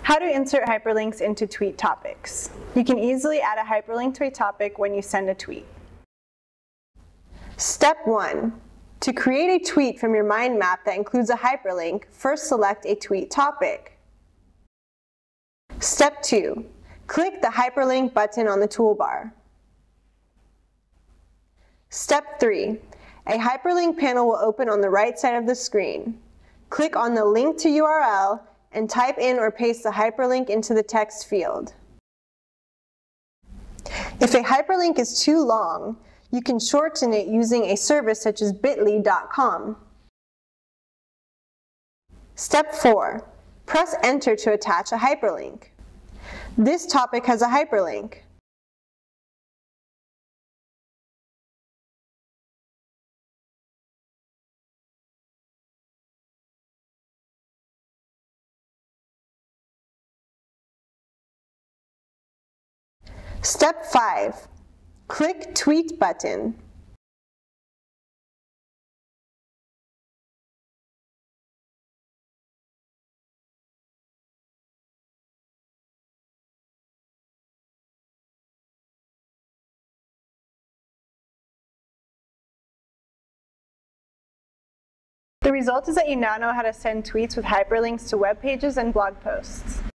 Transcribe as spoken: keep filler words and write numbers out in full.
How to insert hyperlinks into tweet topics. You can easily add a hyperlink to a topic when you send a tweet. Step one. To create a tweet from your mind map that includes a hyperlink, first select a tweet topic. Step two. Click the hyperlink button on the toolbar. Step three. A hyperlink panel will open on the right side of the screen. Click on the link to U R L and type in or paste the hyperlink into the text field. If a hyperlink is too long, you can shorten it using a service such as bit dot l y dot com. Step four. Press Enter to attach a hyperlink. This topic has a hyperlink. Step five. Click Tweet button. The result is that you now know how to send tweets with hyperlinks to web pages and blog posts.